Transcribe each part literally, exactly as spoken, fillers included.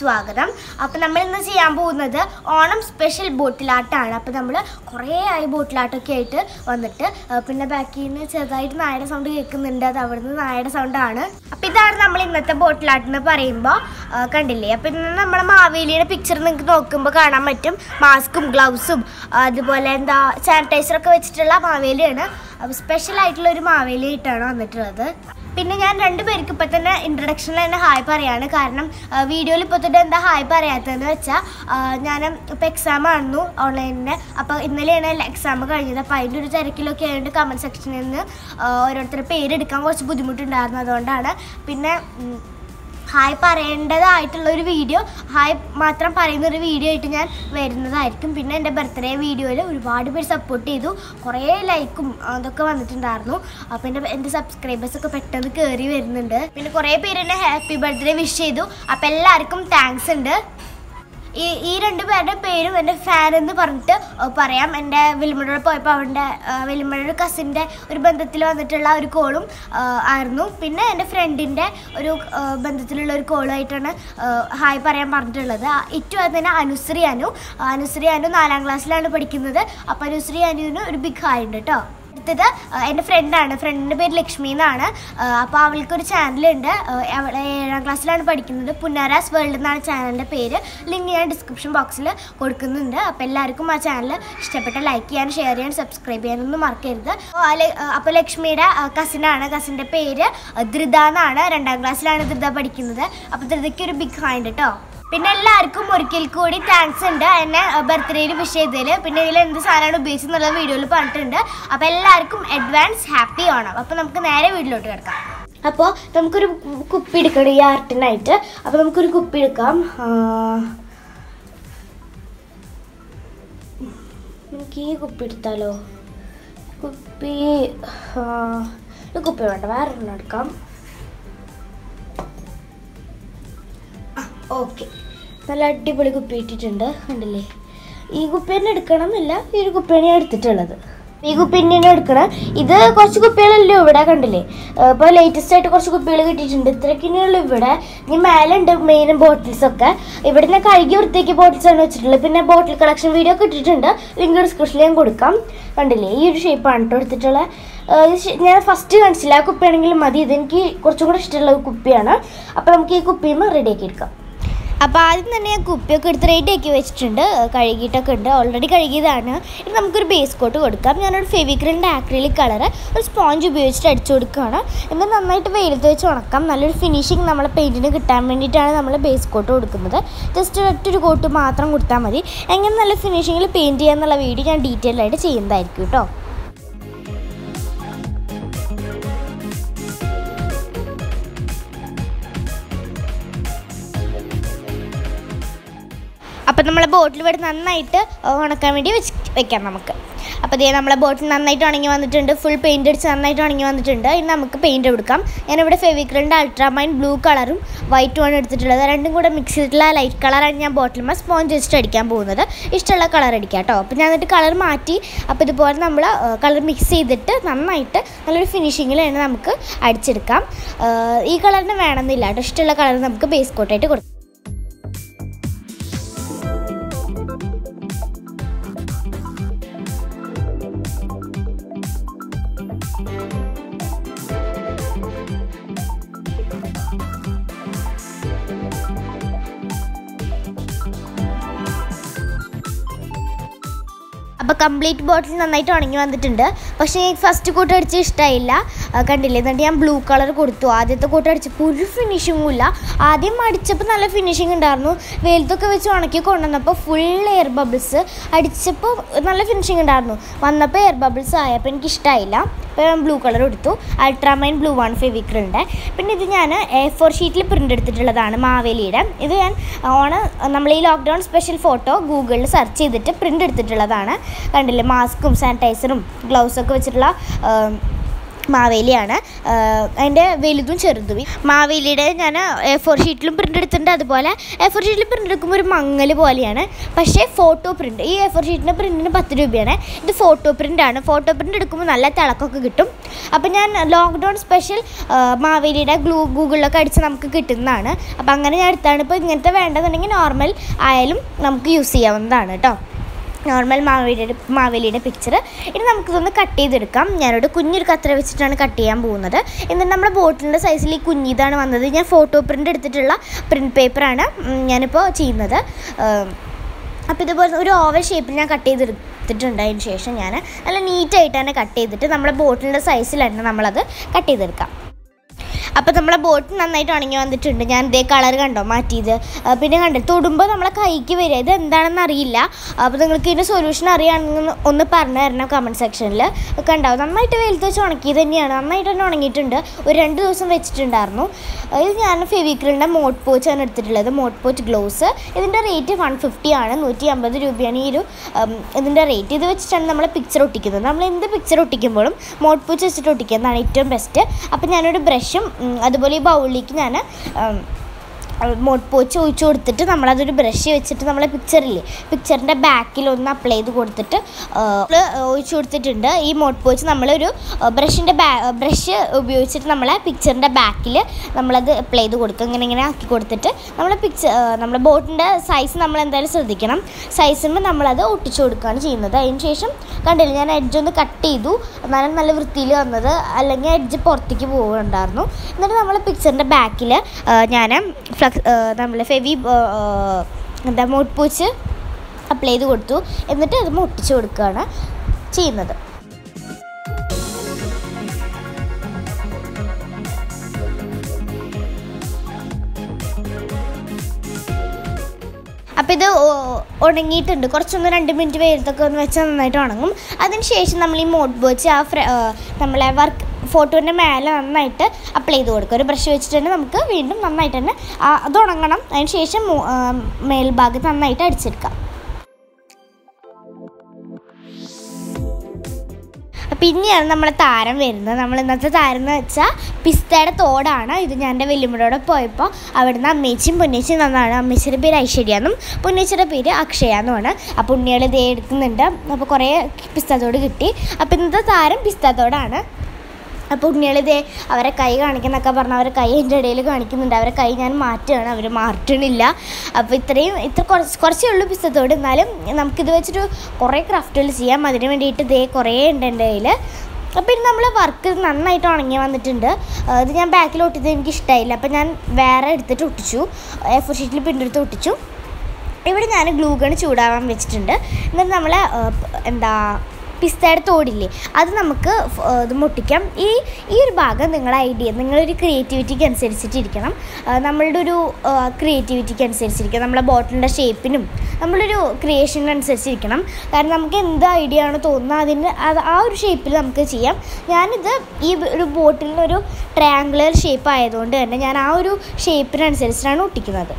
സ്വാഗതം. അപ്പോൾ നമ്മൾ ഇന്ന് ചെയ്യാൻ പോകുന്നത് ഓണം സ്പെഷ്യൽ ബോട്ടിലാട്ടാണ്. അപ്പോൾ നമ്മൾ കുറേ ആയി ബോട്ടിലാട്ടൊക്കെ ആയിട്ട് വന്നിട്ട് പിന്നെ ബാക്കിൽ നിന്ന് ചെറുതായിട്ട് നായയുടെ സൗണ്ട് കേൾക്കുന്നുണ്ട്. അത് അവിടുന്ന് നായയുടെ സൗണ്ടാണ്. അപ്പോൾ ഇതാണ് നമ്മൾ ഇന്നത്തെ ബോട്ടിലാട്ടെന്ന് പറയുമ്പോൾ കണ്ടില്ലേ. അപ്പോൾ ഇന്ന് നമ്മളെ മാവേലിയുടെ പിക്ചർ നിങ്ങൾക്ക് നോക്കുമ്പോൾ കാണാൻ പറ്റും. മാസ്കും ഗ്ലൗസും അതുപോലെ എന്താ സാനിറ്റൈസറൊക്കെ വെച്ചിട്ടുള്ള മാവേലിയാണ്. അപ്പോൾ സ്പെഷ്യൽ ആയിട്ടുള്ള ഒരു മാവേലി ആയിട്ടാണ് വന്നിട്ടുള്ളത്. പിന്നെ ഞാൻ രണ്ടുപേർക്ക് ഇപ്പം തന്നെ ഇൻട്രൊഡക്ഷനിൽ തന്നെ ഹായ് പറയാണ്. കാരണം വീഡിയോയിൽ ഇപ്പോൾ തൊട്ട് എന്താ ഹായ് പറയാത്തതെന്ന് വെച്ചാൽ ഞാൻ ഇപ്പോൾ എക്സാം ആയിരുന്നു ഓൺലൈനിൻ്റെ. അപ്പോൾ ഇന്നലെയാണ് എക്സാം കഴിഞ്ഞത്. അപ്പോൾ അതിൻ്റെ ഒരു തിരക്കിലൊക്കെ ആയതുകൊണ്ട് കമൻറ്റ് സെക്ഷനിൽ നിന്ന് ഓരോരുത്തരുടെ പേരെടുക്കാൻ കുറച്ച് ബുദ്ധിമുട്ടുണ്ടായിരുന്നു. അതുകൊണ്ടാണ് പിന്നെ ഹായ് പറയേണ്ടതായിട്ടുള്ളൊരു വീഡിയോ, ഹായ് മാത്രം പറയുന്നൊരു വീഡിയോ ആയിട്ട് ഞാൻ വരുന്നതായിരിക്കും. പിന്നെ എൻ്റെ ബർത്ത്ഡേ വീഡിയോയിൽ ഒരുപാട് പേര് സപ്പോർട്ട് ചെയ്തു, കുറേ ലൈക്കും അതൊക്കെ വന്നിട്ടുണ്ടായിരുന്നു. അപ്പോൾ എൻ്റെ എൻ്റെ സബ്സ്ക്രൈബേഴ്സൊക്കെ പെട്ടെന്ന് കയറി വരുന്നുണ്ട്. പിന്നെ കുറേ പേര് എന്നെ ഹാപ്പി ബർത്ത്ഡേ വിഷ് ചെയ്തു. അപ്പോൾ എല്ലാവർക്കും താങ്ക്സ് ഉണ്ട്. ഈ ഈ രണ്ട് പേരുടെ പേരും എൻ്റെ ഫാൻ എന്ന് പറഞ്ഞിട്ട് പറയാം. എൻ്റെ വെല്ലുമഴ പോയപ്പോൾ അവൻ്റെ വെല്ലുമഴയുടെ കസിൻ്റെ ഒരു ബന്ധത്തിൽ വന്നിട്ടുള്ള ഒരു കോളും ആയിരുന്നു. പിന്നെ എൻ്റെ ഫ്രണ്ടിൻ്റെ ഒരു ബന്ധത്തിലുള്ള ഒരു കോളുമായിട്ടാണ് ഹായ് പറയാൻ പറഞ്ഞിട്ടുള്ളത്. ഏറ്റവും അത് തന്നെ അനുശ്രീ അനു അനുശ്രീ അനു നാലാം ക്ലാസ്സിലാണ് പഠിക്കുന്നത്. അപ്പോൾ അനുശ്രീ അനുവിന് ഒരു ബിഗ് ഹായ് ഉണ്ട് കേട്ടോ. അടുത്തത് എൻ്റെ ഫ്രണ്ടാണ്. ഫ്രണ്ടിൻ്റെ പേര് ലക്ഷ്മി എന്നാണ്. അപ്പോൾ അവൾക്കൊരു ചാനലുണ്ട്. അവൾ ഏഴാം ക്ലാസ്സിലാണ് പഠിക്കുന്നത്. പുന്നാരാസ് വേൾഡ് എന്നാണ് ചാനലിൻ്റെ പേര്. ലിങ്ക് ഞാൻ ഡിസ്ക്രിപ്ഷൻ ബോക്സിൽ കൊടുക്കുന്നുണ്ട്. അപ്പോൾ എല്ലാവർക്കും ആ ചാനൽ ഇഷ്ടപ്പെട്ട ലൈക്ക് ചെയ്യാൻ, ഷെയർ ചെയ്യാൻ, സബ്സ്ക്രൈബ് ചെയ്യാനൊന്നും മറക്കരുത്. അപ്പോൾ ലക്ഷ്മിയുടെ കസിനാണ്. കസിൻ്റെ പേര് ധൃത എന്നാണ്. രണ്ടാം ക്ലാസ്സിലാണ് ധൃത പഠിക്കുന്നത്. അപ്പോൾ ധൃതയ്ക്ക് ഒരു ബിഗ് ഹായ് ഉണ്ട് കേട്ടോ. പിന്നെ എല്ലാവർക്കും ഒരിക്കൽ കൂടി താങ്ക്സ് ഉണ്ട് എന്നെ ബർത്ത്ഡേയിൽ വിഷ് ചെയ്തതിൽ. പിന്നെ ഇതിൽ എന്ത് സാധനമാണ് ഉപയോഗിച്ചെന്നുള്ള വീഡിയോയിൽ പറഞ്ഞിട്ടുണ്ട്. അപ്പോൾ എല്ലാവർക്കും അഡ്വാൻസ് ഹാപ്പി ഓണം. അപ്പോൾ നമുക്ക് നേരെ വീട്ടിലോട്ട് കിടക്കാം. അപ്പോൾ നമുക്കൊരു കുപ്പി എടുക്കണം ഈ ആർട്ടിനായിട്ട്. അപ്പോൾ നമുക്കൊരു കുപ്പി എടുക്കാം. നമുക്ക് ഈ കുപ്പി എടുത്താലോ? കുപ്പി കുപ്പി വേണ്ട, വേറെ ഒരെണ്ണം എടുക്കാം. ഓക്കെ, നല്ല അടിപൊളി കുപ്പി ഇട്ടിട്ടുണ്ട്, കണ്ടില്ലേ. ഈ കുപ്പി തന്നെ എടുക്കണം എന്നില്ല, ഈ ഒരു കുപ്പിയാണ് ഞാൻ എടുത്തിട്ടുള്ളത്. ഈ കുപ്പി തന്നെയാണ് എടുക്കണം. ഇത് കുറച്ച് കുപ്പികളല്ലോ ഇവിടെ, കണ്ടില്ലേ. ഇപ്പോൾ ലേറ്റസ്റ്റ് ആയിട്ട് കുറച്ച് കുപ്പികൾ കിട്ടിയിട്ടുണ്ട്. ഇത്രയ്ക്കുള്ളൂ ഇവിടെ. ഇനി മേലെ ഉണ്ട് മെയിൻ ബോട്ടിൽസൊക്കെ. ഇവിടെ ഞാൻ കഴുകി വൃത്തിയാക്കിയ ബോട്ടിൽസാണ് വെച്ചിട്ടുള്ളത്. പിന്നെ ബോട്ടിൽ കളക്ഷൻ വീഡിയോ ഒക്കെ ഇട്ടിട്ടുണ്ട്, ലിങ്ക് ഡിസ്ക്രിപ്ഷനിൽ ഞാൻ കൊടുക്കാം. കണ്ടില്ലേ, ഈ ഒരു ഷേപ്പാണ് കേട്ടോ എടുത്തിട്ടുള്ളത്. ഞാൻ ഫസ്റ്റ് കാണിച്ചില്ല, ആ കുപ്പിയാണെങ്കിലും മതി. ഇതെനിക്ക് കുറച്ചും കൂടെ ഇഷ്ടമുള്ള കുപ്പിയാണ്. അപ്പോൾ നമുക്ക് ഈ കുപ്പിയും റെഡിയാക്കി എടുക്കാം. അപ്പോൾ ആദ്യം തന്നെ ഞാൻ കുപ്പിയൊക്കെ എടുത്ത് റെഡിയാക്കി വെച്ചിട്ടുണ്ട്, കഴുകിയിട്ടൊക്കെ ഉണ്ട്, ഓൾറെഡി കഴുകിയതാണ്. ഇനി നമുക്കൊരു ബേസ് കോട്ട് കൊടുക്കാം. ഞാനൊരു ഫെവിക്രിലിൻ്റെ ആക്രിലിക് കളർ ഒരു സ്പോഞ്ച് ഉപയോഗിച്ചിട്ട് അടിച്ചു കൊടുക്കുകയാണ്. എന്നിട്ട് നന്നായിട്ട് വെയിലത്ത് വെച്ച് ഉണക്കാം. നല്ലൊരു ഫിനിഷിങ് നമ്മളെ പെയിൻറ്റിന് കിട്ടാൻ വേണ്ടിയിട്ടാണ് നമ്മൾ ബേസ് കോട്ട് കൊടുക്കുന്നത്. ജസ്റ്റ് ഒറ്റൊരു കോട്ട് മാത്രം കൊടുത്താൽ മതി. എങ്ങനെ നല്ല ഫിനിഷിങ്ങിൽ പെയിൻറ്റ് ചെയ്യാമെന്നുള്ള വീഡിയോ ഞാൻ ഡീറ്റെയിൽ ആയിട്ട് ചെയ്യുന്നതായിരിക്കും കേട്ടോ. അപ്പോൾ നമ്മളെ ബോട്ടിൽ ഇവിടെ നന്നായിട്ട് ഉണക്കാൻ വേണ്ടി വെച്ച് വെക്കാം നമുക്ക്. അപ്പോൾ ഇതേ നമ്മളെ ബോട്ടിൽ നന്നായിട്ട് ഉണങ്ങി വന്നിട്ടുണ്ട്. ഫുൾ പെയിൻ്റ് അടിച്ച് നന്നായിട്ട് ഉണങ്ങി വന്നിട്ടുണ്ട്. ഇനി നമുക്ക് പെയിൻറ്റ് എടുക്കാം. ഞാനിവിടെ ഫെവിക്രിലിൻ്റെ അൾട്രാമൈൻ ബ്ലൂ കളറും വൈറ്റുമാണ് എടുത്തിട്ടുള്ളത്. രണ്ടും കൂടെ മിക്സ് ചെയ്തിട്ടുള്ള ലൈറ്റ് കളറാണ് ഞാൻ ബോട്ടിലുമ്പോൾ സ്പോഞ്ച് വെച്ചിട്ട് അടിക്കാൻ പോകുന്നത്. ഇഷ്ടമുള്ള കളർ അടിക്കാം കേട്ടോ. അപ്പോൾ ഞാൻ എന്നിട്ട് കളർ മാറ്റി. അപ്പോൾ ഇതുപോലെ നമ്മൾ കളർ മിക്സ് ചെയ്തിട്ട് നന്നായിട്ട് നല്ലൊരു ഫിനിഷിങ്ങിൽ തന്നെ നമുക്ക് അടിച്ചെടുക്കാം. ഈ കളറിന് വേണമെന്നില്ല കേട്ടോ. ഇഷ്ടമുള്ള കളർ നമുക്ക് ബേസ് കോട്ടായിട്ട് കൊടുക്കാം. അപ്പോൾ കംപ്ലീറ്റ് ബോട്ടിൽ നന്നായിട്ട് ഉണങ്ങി വന്നിട്ടുണ്ട്. പക്ഷേ ഫസ്റ്റ് കോട്ട് അടിച്ച് ഇഷ്ടമായില്ല, കണ്ടില്ലേ. എന്നിട്ട് ഞാൻ ബ്ലൂ കളർ കൊടുത്തു. ആദ്യത്തെ കോട്ട് അടിച്ചപ്പോൾ ഒരു ഫിനിഷിങ്ങും ഇല്ല. ആദ്യം അടിച്ചപ്പോൾ നല്ല ഫിനിഷിങ് ഉണ്ടായിരുന്നു. വെയിലത്തൊക്കെ വെച്ച് ഉണക്കി കൊണ്ടുവന്നപ്പോൾ ഫുൾ എയർ ബബിൾസ്. അടിച്ചപ്പോൾ നല്ല ഫിനിഷിങ് ഉണ്ടായിരുന്നു. വന്നപ്പോൾ എയർ ബബിൾസ് ആയപ്പോൾ എനിക്ക് ഇഷ്ടമായില്ല. അപ്പോൾ ഞാൻ ബ്ലൂ കളർ എടുത്തു. അൾട്രാമൈൻ ബ്ലൂ ആണ് ഫെവിക്രിലിൻ്റെ. പിന്നെ ഇത് ഞാൻ എ ഫോർ ഷീറ്റിൽ പ്രിൻ്റ് എടുത്തിട്ടുള്ളതാണ് മാവേലിയുടെ. ഇത് ഞാൻ ഓണ് നമ്മൾ ഈ ലോക്ക്ഡൗൺ സ്പെഷ്യൽ ഫോട്ടോ ഗൂഗിളിൽ സെർച്ച് ചെയ്തിട്ട് പ്രിൻ്റ് എടുത്തിട്ടുള്ളതാണ്. കണ്ടില്ലേ, മാസ്കും സാനിറ്റൈസറും ഗ്ലൗസൊക്കെ വെച്ചിട്ടുള്ള മാവേലിയാണ്. അതിൻ്റെ വലുതും ചെറുതും. മാവേലിയുടെ ഞാൻ എ ഫോർ ഷീറ്റിലും പ്രിൻ്റ് എടുത്തിട്ടുണ്ട്. അതുപോലെ എ ഫോർ ഷീറ്റിൽ പ്രിൻ്റ് എടുക്കുമ്പോൾ ഒരു മങ്ങൽ പോലെയാണ്. പക്ഷേ ഫോട്ടോ പ്രിൻ്റ്, ഈ എ ഫോർ ഷീറ്റിൻ്റെ പ്രിൻറ്റിന് പത്ത് രൂപയാണ്. ഇത് ഫോട്ടോ പ്രിൻ്റാണ്. ഫോട്ടോ പ്രിൻ്റ് എടുക്കുമ്പോൾ നല്ല തിളക്കമൊക്കെ കിട്ടും. അപ്പം ഞാൻ ലോക്ക്ഡൗൺ സ്പെഷ്യൽ മാവേലിയുടെ ഗ്ലൂ ഗൂഗിളിലൊക്കെ അടിച്ച് നമുക്ക് കിട്ടുന്നതാണ്. അപ്പം അങ്ങനെ ഞാൻ എടുത്താണ്. ഇപ്പോൾ ഇങ്ങനത്തെ വേണ്ടതെന്നുണ്ടെങ്കിൽ നോർമൽ ആയാലും നമുക്ക് യൂസ് ചെയ്യാവുന്നതാണ് കേട്ടോ. നോർമൽ മാവേലിയുടെ മാവേലിയുടെ പിക്ചർ. ഇനി നമുക്കിതൊന്ന് കട്ട് ചെയ്തെടുക്കാം. ഞാനൊരു കുഞ്ഞൊരു കത്ര വെച്ചിട്ടാണ് കട്ട് ചെയ്യാൻ പോകുന്നത്. എന്നിട്ട് നമ്മുടെ ബോട്ടിലിൻ്റെ സൈസിൽ ഈ കുഞ്ഞിതാണ് വന്നത്. ഞാൻ ഫോട്ടോ പ്രിൻ്റ് എടുത്തിട്ടുള്ള പ്രിൻ്റ് പേപ്പറാണ് ഞാനിപ്പോൾ ചെയ്യുന്നത്. അപ്പോൾ ഇതുപോലെ ഒരു ഓവൽ ഷേപ്പിൽ ഞാൻ കട്ട് ചെയ്തെടുത്തിട്ടുണ്ട്. അതിന് ശേഷം ഞാൻ നല്ല നീറ്റായിട്ട് തന്നെ കട്ട് ചെയ്തിട്ട് നമ്മുടെ ബോട്ടിലിൻ്റെ സൈസിൽ തന്നെ നമ്മളത് കട്ട് ചെയ്തെടുക്കാം. അപ്പോൾ നമ്മളെ ബോട്ട് നന്നായിട്ട് ഉണങ്ങി വന്നിട്ടുണ്ട്. ഞാൻ ഇതേ കളർ കണ്ടോ മാറ്റിയത്. പിന്നെ കണ്ടോ തൊടുമ്പോൾ നമ്മളെ കൈക്ക് വരിക. ഇത് എന്താണെന്ന് അറിയില്ല. അപ്പോൾ നിങ്ങൾക്ക് ഇതിൻ്റെ സൊല്യൂഷൻ അറിയുകയാണെങ്കിൽ ഒന്ന് പറഞ്ഞു തരണം കമൻറ്റ് സെക്ഷനിൽ. കണ്ടാവും നന്നായിട്ട് വെയിലത്ത് വെച്ച് ഉണക്കിയത് തന്നെയാണ്. നന്നായിട്ട് തന്നെ ഉണങ്ങിയിട്ടുണ്ട്. ഒരു രണ്ട് ദിവസം വെച്ചിട്ടുണ്ടായിരുന്നു. ഇത് ഞാൻ ഫെവിക്രിലിൻ്റെ മോട്ട് പോച്ചാണ് എടുത്തിട്ടുള്ളത്. Mod Podge gloves. ഇതിൻ്റെ റേറ്റ് വൺ ഫിഫ്റ്റി ആണ്. നൂറ്റി അമ്പത് രൂപയാണ് ഈ ഒരു ഇതിൻ്റെ റേറ്റ്. ഇത് വെച്ചിട്ടാണ് നമ്മൾ പിക്ചർ ഒട്ടിക്കുന്നത്. നമ്മൾ എന്ത് പിക്ചർ ഒട്ടിക്കുമ്പോഴും മോട്ട് പോച്ച് വെച്ചിട്ട് ഒട്ടിക്കുന്നതാണ് ഏറ്റവും ബെസ്റ്റ്. അപ്പോൾ ഞാനൊരു ബ്രഷും അതുപോലെ ഈ ബൗളിലേക്ക് ഞാൻ മോട്ട് പോച്ച് ഒഴിച്ച് കൊടുത്തിട്ട് നമ്മളതൊരു ബ്രഷ് വെച്ചിട്ട് നമ്മളെ പിക്ചറില്ലേ പിക്ചറിൻ്റെ ബാക്കിൽ ഒന്ന് അപ്ലൈ ചെയ്ത് കൊടുത്തിട്ട് ഒഴിച്ച് കൊടുത്തിട്ടുണ്ട്. ഈ മോട്ട് പോച്ച് നമ്മളൊരു ബ്രഷിൻ്റെ ബാ ബ്രഷ് ഉപയോഗിച്ചിട്ട് നമ്മളെ പിക്ചറിൻ്റെ ബാക്കിൽ നമ്മളത് അപ്ലൈ ചെയ്ത് കൊടുക്കും. ഇങ്ങനെ ഇങ്ങനെ ആക്കി കൊടുത്തിട്ട് നമ്മളെ പിക്ചർ നമ്മുടെ ബോട്ടിൻ്റെ സൈസ് നമ്മൾ എന്തായാലും ശ്രദ്ധിക്കണം. സൈസുമ്പോൾ നമ്മളത് ഒട്ടിച്ചു കൊടുക്കുകയാണ് ചെയ്യുന്നത്. അതിന് ശേഷം കണ്ടില്ല ഞാൻ എഡ്ജ് ഒന്ന് കട്ട് ചെയ്തു. എന്നാലും നല്ല വൃത്തിയിൽ വന്നത്, അല്ലെങ്കിൽ എഡ്ജ് പുറത്തേക്ക് പോകുന്നുണ്ടായിരുന്നു. എന്നിട്ട് നമ്മൾ പിക്ചറിൻ്റെ ബാക്കിൽ ഞാൻ ഫ്ലക്സ് നമ്മൾ ഫെവി എന്താ മോട്ട് പോച്ച് അപ്ലൈ ചെയ്ത് കൊടുത്തു. എന്നിട്ട് അത് ഒട്ടിച്ച് കൊടുക്കുകയാണ് ചെയ്യുന്നത്. അപ്പോൾ ഇത് ഉണങ്ങിയിട്ടുണ്ട്. കുറച്ചൊന്ന് രണ്ട് മിനിറ്റ് വെയിലത്തൊക്കെ ഒന്ന് വെച്ചാൽ നന്നായിട്ട് ഉണങ്ങും. അതിന് ശേഷം നമ്മൾ ഈ മോട്ട് പോച്ച് ആ ഫ്ര നമ്മളെ വർക്ക് ഫോട്ടോൻ്റെ മേലെ നന്നായിട്ട് അപ്ലൈ ചെയ്ത് കൊടുക്കുക. ഒരു ബ്രഷ് വെച്ചിട്ട് തന്നെ നമുക്ക് വീണ്ടും നന്നായിട്ട് തന്നെ അത് ഉണങ്ങണം. അതിന് ശേഷം മേൽഭാഗത്ത് നന്നായിട്ട് അടിച്ചെടുക്കാം. പിന്നെയാണ് നമ്മളെ താരം വരുന്നത്. നമ്മൾ ഇന്നത്തെ താരം എന്ന് വെച്ചാൽ പിസ്തയുടെ തോടാണ്. ഇത് ഞാൻ എൻ്റെ വെല്ലുമ്മയോടെ പോയപ്പോൾ അവിടുന്ന് അമ്മേച്ചിയും പൊന്നേച്ചിയും തന്നാണ്. അമ്മേച്ചിയുടെ പേര് ഐശ്വര്യ എന്നും പൊന്നേച്ചിയുടെ പേര് അക്ഷയ എന്നുമാണ്. അപ്പോൾ ഉണ്ണികൾ ഇതേ എടുക്കുന്നുണ്ട്. അപ്പോൾ കുറേ പിസ്തത്തോട് കിട്ടി. അപ്പോൾ ഇന്നത്തെ താരം പിസ്തത്തോടാണ്. അപ്പോൾ ഉണ്ണികളിതേ അവരെ കൈ കാണിക്കുന്നൊക്കെ പറഞ്ഞാൽ അവരെ കൈ എൻ്റെ ഇടയിൽ കാണിക്കുന്നുണ്ട്. അവരെ കൈ ഞാൻ മാറ്റുകയാണ്, അവർ മാറ്റണില്ല. അപ്പോൾ ഇത്രയും ഇത്ര കുറച്ച് കുറച്ചേ ഉള്ളൂ പിസ്തത്തോട്. എന്നാലും നമുക്കിത് വെച്ചിട്ട് കുറേ ക്രാഫ്റ്റുകൾ ചെയ്യാം. അതിന് വേണ്ടിയിട്ട് ഇതേ കുറേ ഉണ്ട് എൻ്റെ കയ്യിൽ. അപ്പോൾ ഇനി നമ്മൾ വർക്ക് നന്നായിട്ട് ഉണങ്ങി വന്നിട്ടുണ്ട്. ഇത് ഞാൻ ബാക്കിൽ ഒട്ടിയത് എനിക്ക് ഇഷ്ടമായില്ല. അപ്പോൾ ഞാൻ വേറെ എടുത്തിട്ട് ഒട്ടിച്ചു. എ ഫോർ ഷീറ്റിൽ പിന്നെടുത്ത് ഒട്ടിച്ചു. ഇവിടെ ഞാൻ ഗ്ലൂ ഗൺ ചൂടാവാൻ വെച്ചിട്ടുണ്ട്. എന്നിട്ട് നമ്മൾ എന്താ പിസ്തയുടെ തോടില്ലേ അത് നമുക്ക് ഇത് മുട്ടിക്കാം. ഈ ഈ ഒരു ഭാഗം നിങ്ങളുടെ ഐഡിയ നിങ്ങളൊരു ക്രിയേറ്റിവിറ്റിക്ക് അനുസരിച്ചിട്ടിരിക്കണം. നമ്മളുടെ ഒരു ക്രിയേറ്റിവിറ്റിക്ക് അനുസരിച്ചിരിക്കണം. നമ്മളെ ബോട്ടിലിൻ്റെ ഷേപ്പിനും നമ്മളൊരു ക്രിയേഷനനുസരിച്ചിരിക്കണം. കാരണം നമുക്ക് എന്ത് ഐഡിയ ആണോ തോന്നുന്നത് അതിന് അത് ആ ഒരു ഷേപ്പിൽ നമുക്ക് ചെയ്യാം. ഞാനിത് ഈ ഒരു ബോട്ടിലിനൊരു ട്രയാങ്കുലർ ഷേപ്പ് ആയതുകൊണ്ട് തന്നെ ഞാൻ ആ ഒരു ഷേപ്പിനനുസരിച്ചിട്ടാണ് ഒട്ടിക്കുന്നത്.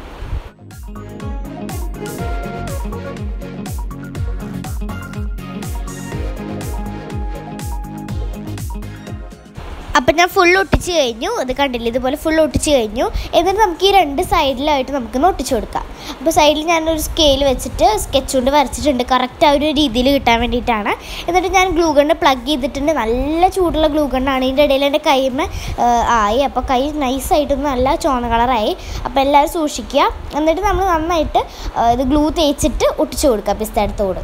അപ്പം ഞാൻ ഫുൾ ഒട്ടിച്ച് കഴിഞ്ഞു. അത് കണ്ടില്ല, ഇതുപോലെ ഫുൾ ഒട്ടിച്ച് കഴിഞ്ഞു. എന്നിട്ട് നമുക്ക് ഈ രണ്ട് സൈഡിലായിട്ട് നമുക്കൊന്ന് ഒട്ടിച്ച് കൊടുക്കാം. അപ്പോൾ സൈഡിൽ ഞാനൊരു സ്കെയിൽ വെച്ചിട്ട് സ്കെച്ച് കൊണ്ട് വരച്ചിട്ടുണ്ട്, കറക്റ്റ് ആ ഒരു രീതിയിൽ കിട്ടാൻ വേണ്ടിയിട്ടാണ്. എന്നിട്ട് ഞാൻ ഗ്ലൂ ഗണ്ണ് പ്ലഗ് ചെയ്തിട്ടുണ്ട്. നല്ല ചൂടുള്ള ഗ്ലൂ ഗണ്ണാണ്. ഇതിൻ്റെ ഇടയിൽ എൻ്റെ കൈമ ആയി. അപ്പോൾ കൈ നൈസായിട്ടൊന്ന് നല്ല ചുവന്ന കളറായി. അപ്പോൾ എല്ലാവരും സൂക്ഷിക്കുക. എന്നിട്ട് നമ്മൾ നന്നായിട്ട് ഇത് ഗ്ലൂ തേച്ചിട്ട് ഒട്ടിച്ച് കൊടുക്കുക പിസ്തയുടെ തോട്.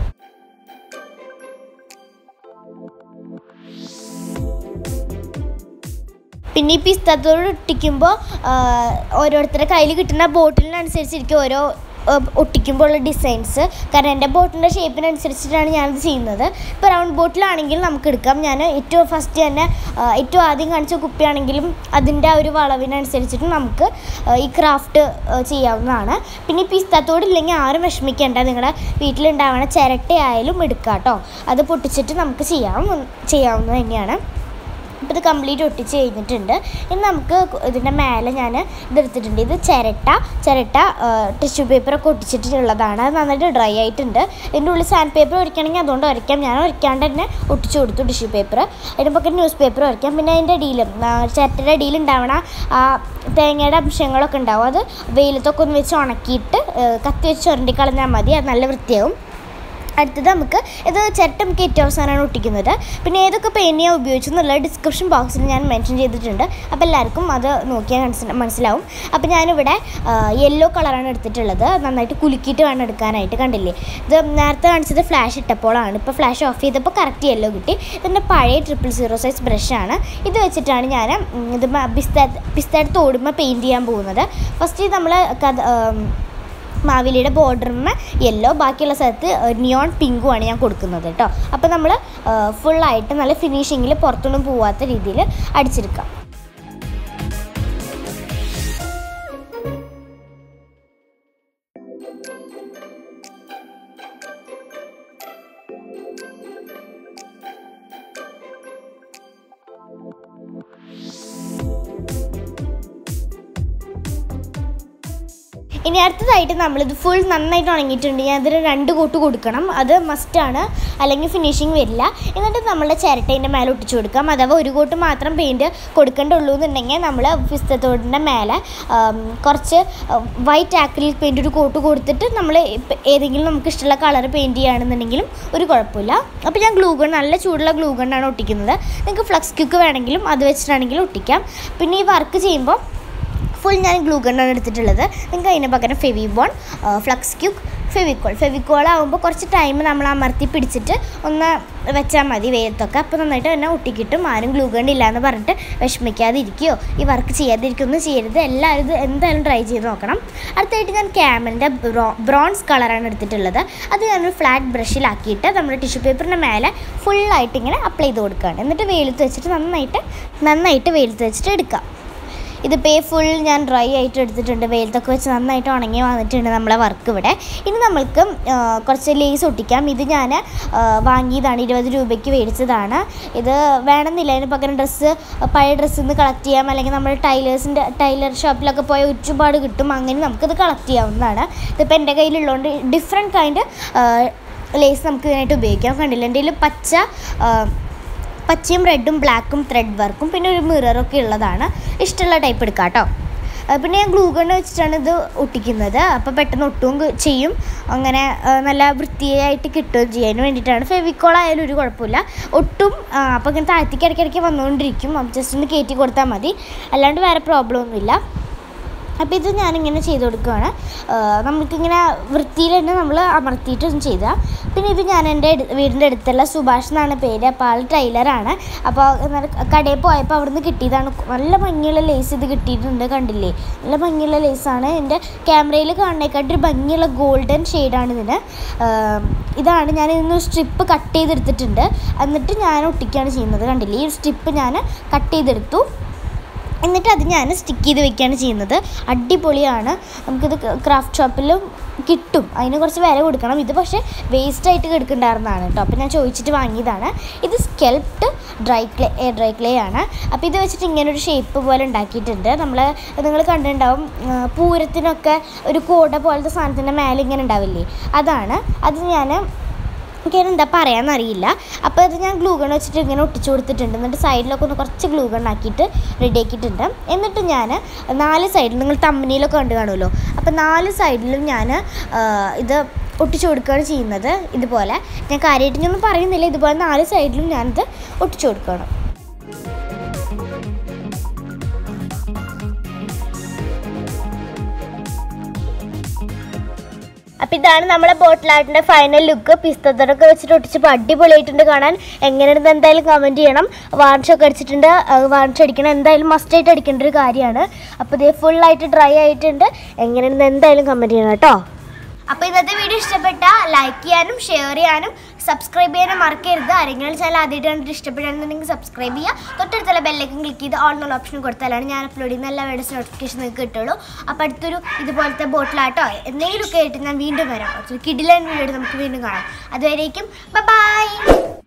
പിന്നെ ഈ പിസ്തത്തോട് ഒട്ടിക്കുമ്പോൾ ഓരോരുത്തരുടെ കയ്യിൽ കിട്ടുന്ന ബോട്ടിലിനനുസരിച്ചിരിക്കും ഓരോ ഒട്ടിക്കുമ്പോൾ ഉള്ള ഡിസൈൻസ്. കാരണം എൻ്റെ ബോട്ടിലിൻ്റെ ഷേപ്പിനനുസരിച്ചിട്ടാണ് ഞാനത് ചെയ്യുന്നത്. ഇപ്പോൾ റൗണ്ട് ബോട്ടിലാണെങ്കിൽ നമുക്ക് എടുക്കാം. ഞാൻ ഏറ്റവും ഫസ്റ്റ് തന്നെ ഏറ്റവും ആദ്യം കാണിച്ച കുപ്പിയാണെങ്കിലും അതിൻ്റെ ആ ഒരു വളവിനനുസരിച്ചിട്ട് നമുക്ക് ഈ ക്രാഫ്റ്റ് ചെയ്യാവുന്നതാണ്. പിന്നെ ഈ പിസ്തത്തോടില്ലെങ്കിൽ ആരും വിഷമിക്കേണ്ട. നിങ്ങളുടെ വീട്ടിലുണ്ടാവുന്ന ചിരട്ടയായാലും എടുക്കാം കേട്ടോ. അത് പൊട്ടിച്ചിട്ട് നമുക്ക് ചെയ്യാം ചെയ്യാവുന്നത് തന്നെയാണ്. അപ്പോൾ ഇത് കംപ്ലീറ്റ് ഒട്ടിച്ച് കഴിഞ്ഞിട്ടുണ്ട്. ഇനി നമുക്ക് ഇതിൻ്റെ മേലെ ഞാൻ ഇതെടുത്തിട്ടുണ്ട്. ഇത് ചിരട്ട ചിരട്ട ടിഷ്യൂ പേപ്പറൊക്കെ ഒട്ടിച്ചിട്ടുള്ളതാണ്. അത് നന്നായിട്ട് ഡ്രൈ ആയിട്ടുണ്ട്. ഇതിൻ്റെ ഉള്ളിൽ സാൻഡ് പേപ്പർ ഒരിക്കണമെങ്കിൽ അതുകൊണ്ട് ഒരയ്ക്കാം. ഞാൻ ഒരയ്ക്കാണ്ട് തന്നെ ഒട്ടിച്ചു കൊടുത്തു ടിഷ്യൂ പേപ്പർ. അതിൻ്റെ പക്കത്ത് ന്യൂസ് പേപ്പർ ഒരയ്ക്കാം. പിന്നെ അതിൻ്റെ അടിയിലും ചിരട്ടയുടെ അടിയിലുണ്ടാവണ ആ തേങ്ങയുടെ അംശങ്ങളൊക്കെ ഉണ്ടാവും. അത് വെയിലത്തൊക്കെ ഒന്ന് വെച്ച് ഉണക്കിയിട്ട് കത്തി വെച്ച് ചുരണ്ടിക്കളഞ്ഞാൽ മതി. അത് നല്ല വൃത്തിയാവും. അടുത്തത് നമുക്ക് ഇത് ചിരട്ട നമുക്ക് ഏറ്റവും അവസാനമാണ് ഒട്ടിക്കുന്നത്. പിന്നെ ഏതൊക്കെ പെയിൻറ്റ് ഞാൻ ഉപയോഗിച്ചെന്നുള്ള ഡിസ്ക്രിപ്ഷൻ ബോക്സിൽ ഞാൻ മെൻഷൻ ചെയ്തിട്ടുണ്ട്. അപ്പോൾ എല്ലാവർക്കും അത് നോക്കിയാൽ മനസ്സിലാവും. അപ്പോൾ ഞാനിവിടെ യെല്ലോ കളറാണ് എടുത്തിട്ടുള്ളത്. നന്നായിട്ട് കുലുക്കിയിട്ട് വേണം എടുക്കാനായിട്ട്. കണ്ടില്ലേ, ഇത് നേരത്തെ കാണിച്ചത് ഫ്ലാഷ് ഇട്ടപ്പോഴാണ്. ഇപ്പോൾ ഫ്ലാഷ് ഓഫ് ചെയ്തപ്പോൾ കറക്റ്റ് യെല്ലോ കിട്ടി. ഇതിൻ്റെ പഴയ ട്രിപ്പിൾ സീറോ സൈസ് ബ്രഷാണ്. ഇത് വെച്ചിട്ടാണ് ഞാൻ ഇത് പിസ്ത പിസ്തയുടെ തോടുമ്പോൾ പെയിൻറ്റ് ചെയ്യാൻ പോകുന്നത്. ഫസ്റ്റ് നമ്മൾ മാവേലിയുടെ ബോർഡറിന് യെല്ലോ, ബാക്കിയുള്ള സ്ഥലത്ത് നിയോൺ പിങ്കുമാണ് ഞാൻ കൊടുക്കുന്നത് കേട്ടോ. അപ്പോൾ നമ്മൾ ഫുള്ളായിട്ട് നല്ല ഫിനിഷിങ്ങിൽ പുറത്തൊന്നും പോവാത്ത രീതിയിൽ അടിച്ചെടുക്കാം. ഇനി അടുത്തതായിട്ട് നമ്മളിത് ഫുൾ നന്നായിട്ട് ഉണങ്ങിയിട്ടുണ്ട്. ഞാൻ ഇതിന് രണ്ട് കോട്ട് കൊടുക്കണം. അത് മസ്റ്റാണ്, അല്ലെങ്കിൽ ഫിനിഷിങ് വരില്ല. എന്നിട്ട് നമ്മളുടെ ചിരട്ടേൻ്റെ മേലെ ഒട്ടിച്ചു കൊടുക്കാം. അഥവാ ഒരു കോട്ട് മാത്രം പെയിൻറ്റ് കൊടുക്കേണ്ടുള്ളൂ എന്നുണ്ടെങ്കിൽ നമ്മൾ പിസ്തത്തോടിൻ്റെ മേലെ കുറച്ച് വൈറ്റ് ആക്രിലിക് പെയിൻറ്റ് ഒരു കോട്ട് കൊടുത്തിട്ട് നമ്മൾ ഏതെങ്കിലും നമുക്ക് ഇഷ്ടമുള്ള കളർ പെയിൻറ്റ് ചെയ്യുകയാണെന്നുണ്ടെങ്കിലും ഒരു കുഴപ്പമില്ല. അപ്പോൾ ഞാൻ ഗ്ലൂ ഗൺ, നല്ല ചൂടുള്ള ഗ്ലൂ ഗണ്ണാണ് ഒട്ടിക്കുന്നത്. നിങ്ങൾക്ക് ഫ്ലക്സ് ക്യൂക്ക് വേണമെങ്കിലും അത് വെച്ചിട്ടാണെങ്കിലും ഒട്ടിക്കാം. പിന്നെ ഈ വർക്ക് ചെയ്യുമ്പോൾ ഫുൾ ഞാൻ ഗ്ലൂ ഗണ്ണാണ് എടുത്തിട്ടുള്ളത്. നിങ്ങൾക്ക് അതിന് പകരം ഫെവിബോൺ, ഫ്ലക്സ് ക്യൂക്ക്, ഫെവിക്കോൾ ഫെവിക്കോൾ ആകുമ്പോൾ കുറച്ച് ടൈം നമ്മൾ അമർത്തി പിടിച്ചിട്ട് ഒന്ന് വെച്ചാൽ മതി വെയിലത്തൊക്കെ. അപ്പോൾ നന്നായിട്ട് തന്നെ ഒട്ടിക്കിട്ടും. ആരും ഗ്ലൂ ഗൺ ഇല്ലയെന്ന് പറഞ്ഞിട്ട് വിഷമിക്കാതിരിക്കുകയോ ഈ വർക്ക് ചെയ്യാതിരിക്കുകയൊന്നും ചെയ്യരുത്. എല്ലാവരും ഇത് എന്തായാലും ട്രൈ ചെയ്ത് നോക്കണം. അടുത്തായിട്ട് ഞാൻ ക്യാമലിൻ്റെ ബ്രോ ബ്രോൺസ് കളറാണ് എടുത്തിട്ടുള്ളത്. അത് ഞാനൊരു ഫ്ലാറ്റ് ബ്രഷിലാക്കിയിട്ട് നമ്മുടെ ടിഷ്യൂ പേപ്പറിൻ്റെ മേലെ ഫുള്ളായിട്ട് ഇങ്ങനെ അപ്ലൈ ചെയ്ത് കൊടുക്കുകയാണ്. എന്നിട്ട് വെയിലത്ത് വെച്ചിട്ട് നന്നായിട്ട് നന്നായിട്ട് വെയിലത്ത് വെച്ചിട്ട് എടുക്കാം. ഇതിപ്പോൾ ഫുൾ ഞാൻ ഡ്രൈ ആയിട്ട് എടുത്തിട്ടുണ്ട്. വെയിലത്തൊക്കെ വെച്ച് നന്നായിട്ട് ഉണങ്ങി വന്നിട്ടുണ്ട് നമ്മളെ വർക്ക് ഇവിടെ. ഇനി നമ്മൾക്ക് കുറച്ച് ലേസ് ഒട്ടിക്കാം. ഇത് ഞാൻ വാങ്ങിയതാണ്, ഇരുപത് രൂപയ്ക്ക് മേടിച്ചതാണ്. ഇത് വേണമെന്നില്ല, അതിന് പകരം ഡ്രസ്സ് പഴയ ഡ്രസ്സിൽ നിന്ന് കളക്ട് ചെയ്യാം. അല്ലെങ്കിൽ നമ്മൾ ടൈലേഴ്സിൻ്റെ ടൈലർ ഷോപ്പിലൊക്കെ പോയ ഒരുപാട് കിട്ടും. അങ്ങനെ നമുക്കിത് കളക്ട് ചെയ്യാവുന്നതാണ്. ഇതിപ്പോൾ എൻ്റെ കയ്യിലുള്ളതുകൊണ്ട് ഡിഫറെൻറ്റ് കൈൻഡ് ലേസ് നമുക്ക് ഇതിനായിട്ട് ഉപയോഗിക്കാം. കണ്ടില്ല, എൻ്റെ കയ്യിൽ പച്ച പച്ചയും റെഡും ബ്ലാക്കും ത്രെഡ് വർക്കും പിന്നെ ഒരു മിററൊക്കെ ഉള്ളതാണ്. ഇഷ്ടമുള്ള ടൈപ്പ് എടുക്കാം കേട്ടോ. പിന്നെ ഞാൻ ഗ്ലൂ ഗണ്ണ് വെച്ചിട്ടാണ് ഇത് ഒട്ടിക്കുന്നത്. അപ്പോൾ പെട്ടെന്ന് ഒട്ടുകയും ചെയ്യും, അങ്ങനെ നല്ല വൃത്തിയായിട്ട് കിട്ടുകയും ചെയ്യാൻ വേണ്ടിയിട്ടാണ്. ഫെവിക്കോൾ ആയാലും ഒരു കുഴപ്പമില്ല, ഒട്ടും. അപ്പോൾ ഇങ്ങനെ താഴ്ത്തിക്ക് ഇടയ്ക്കിടയ്ക്ക് വന്നുകൊണ്ടിരിക്കും. ജസ്റ്റ് ഒന്ന് കയറ്റി കൊടുത്താൽ മതി, അല്ലാണ്ട് വേറെ പ്രോബ്ലം ഒന്നുമില്ല. അപ്പോൾ ഇത് ഞാനിങ്ങനെ ചെയ്ത് കൊടുക്കുകയാണ്. നമുക്കിങ്ങനെ വൃത്തിയിൽ തന്നെ നമ്മൾ അമർത്തിയിട്ടൊന്നും ചെയ്താൽ. പിന്നെ ഇത് ഞാൻ എൻ്റെ വീടിൻ്റെ അടുത്തുള്ള സുഭാഷ് എന്നാണ് പേര്. അപ്പോൾ ആൾ ടൈലറാണ്. അപ്പോൾ കടയിൽ പോയപ്പോൾ അവിടെ നിന്ന് കിട്ടിയതാണ്. നല്ല ഭംഗിയുള്ള ലേസ് ഇത് കിട്ടിയിട്ടുണ്ട്. കണ്ടില്ലേ, നല്ല ഭംഗിയുള്ള ലേസാണ്. എൻ്റെ ക്യാമറയിൽ കാണുന്നതിനെക്കാട്ടി ഒരു ഭംഗിയുള്ള ഗോൾഡൻ ഷെയ്ഡാണ് ഇതിന്. ഇതാണ് ഞാൻ ഇതിന് സ്ട്രിപ്പ് കട്ട് ചെയ്തെടുത്തിട്ടുണ്ട്. എന്നിട്ട് ഞാൻ ഒട്ടിക്കുകയാണ് ചെയ്യുന്നത്. കണ്ടില്ലേ, ഈ സ്ട്രിപ്പ് ഞാൻ കട്ട് ചെയ്തെടുത്തു. എന്നിട്ട് അത് ഞാൻ സ്റ്റിക്ക് ചെയ്ത് വെക്കുകയാണ് ചെയ്യുന്നത്. അടിപൊളിയാണ്. നമുക്കിത് ക്രാഫ്റ്റ് ഷോപ്പിലും കിട്ടും. അതിന് കുറച്ച് വില കൊടുക്കണം. ഇത് പക്ഷേ വേസ്റ്റായിട്ട് കിടക്കുന്നുണ്ടായിരുന്നതാണ് കേട്ടോ. അപ്പോൾ ഞാൻ ചോദിച്ചിട്ട് വാങ്ങിയതാണ്. ഇത് sculpted dry clay dry clay ആണ്. അപ്പോൾ ഇത് വെച്ചിട്ട് ഇങ്ങനൊരു ഷേപ്പ് പോലെ ഉണ്ടാക്കിയിട്ടുണ്ട്. നമ്മൾ നിങ്ങൾ കണ്ടിട്ടുണ്ടാവും, പൂരത്തിനൊക്കെ ഒരു കോട പോലത്തെ സാധനത്തിൻ്റെ മേലെ ഇങ്ങനെ ഉണ്ടാവില്ലേ, അതാണ്. അത് ഞാൻ എനിക്കതിന് എന്താ പറയാമെന്നറിയില്ല. അപ്പോൾ അത് ഞാൻ ഗ്ലൂ ഗൺ വെച്ചിട്ട് ഇങ്ങനെ ഒട്ടിച്ചു കൊടുത്തിട്ടുണ്ട്. എന്നിട്ട് സൈഡിലൊക്കെ ഒന്ന് കുറച്ച് ഗ്ലൂ ഗൺ ആക്കിയിട്ട് റെഡി ആക്കിയിട്ടുണ്ട്. എന്നിട്ട് ഞാൻ നാല് സൈഡിൽ, നിങ്ങൾ തമ്പനിയിലൊക്കെ കണ്ടു കാണുമല്ലോ, അപ്പോൾ നാല് സൈഡിലും ഞാൻ ഇത് ഒട്ടിച്ചു കൊടുക്കുകയാണ് ചെയ്യുന്നത്. ഇതുപോലെ ഞാൻ കാര്യമായിട്ട് ഒന്നും പറയുന്നില്ല, ഇതുപോലെ നാല് സൈഡിലും ഞാനിത് ഒട്ടിച്ചു കൊടുക്കുകയാണ്. അപ്പോൾ ഇതാണ് നമ്മളെ ബോട്ടിൽ ആർട്ടിൻ്റെ ഫൈനൽ ലുക്ക്. പിസ്തത്തൊക്കെ വെച്ചിട്ട് ഒട്ടിച്ചപ്പോൾ അടിപൊളിയായിട്ടുണ്ട് കാണാൻ. എങ്ങനെയുണ്ട് എന്തായാലും കമൻറ്റ് ചെയ്യണം. വാർണിഷൊക്കെ അടിച്ചിട്ടുണ്ട്. വാർണിഷ് അടിക്കണം, എന്തായാലും മസ്റ്റായിട്ട് അടിക്കേണ്ട ഒരു കാര്യമാണ്. അപ്പോൾ ഇത് ഫുള്ളായിട്ട് ഡ്രൈ ആയിട്ടുണ്ട്. എങ്ങനെയുണ്ട് എന്തായാലും കമൻറ്റ് ചെയ്യണം കേട്ടോ. അപ്പോൾ ഇന്നത്തെ വീഡിയോ ഇഷ്ടപ്പെട്ടാൽ ലൈക്ക് ചെയ്യാനും ഷെയർ ചെയ്യാനും സബ്സ്ക്രൈബ് ചെയ്യാനും മറക്കരുത്. ആരെങ്കിലും ചാനൽ ആദ്യമായിട്ട് കണ്ടിട്ട് ഇഷ്ടപ്പെടുകയാണെന്നുണ്ടെങ്കിൽ സബ്സ്ക്രൈബ് ചെയ്യുക. തൊട്ടടുത്തുള്ള ബെല്ലൈക്കൻ ക്ലിക്ക് ചെയ്ത് ഓൾ എന്നുള്ള ഓപ്ഷൻ കൊടുത്താലാണ് ഞാൻ അപ്ലോഡ് ചെയ്യുന്ന എല്ലാ വീഡിയോസ് നോട്ടിഫിക്കേഷൻ നിങ്ങൾക്ക് കിട്ടുള്ളൂ. അപ്പോൾ അടുത്തൊരു ഇതുപോലത്തെ ബോട്ടിലാട്ടോ എന്തെങ്കിലുമൊക്കെ ആയിട്ട് ഞാൻ വീണ്ടും വരാം. കിടിലൻ വീഡിയോ നമുക്ക് വീണ്ടും കാണാം. അതുവരേക്കും ബൈ.